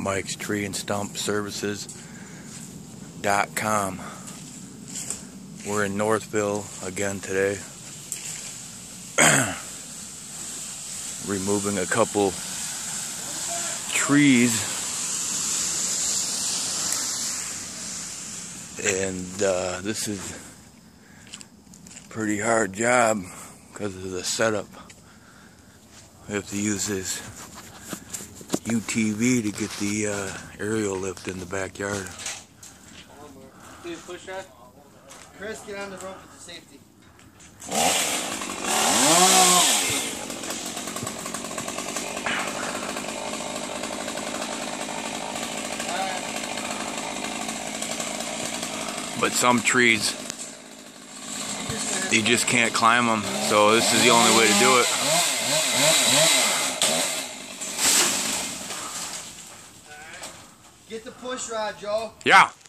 Mike's Tree and Stump Services.com. We're in Northville again today, removing a couple trees, and this is a pretty hard job because of the setup. We have to use this UTV to get the aerial lift in the backyard. Push that. Chris, get on the rope with the safety. But some trees, you just can't climb them, so this is the only way to do it. Get the push rod, Joe. Yeah.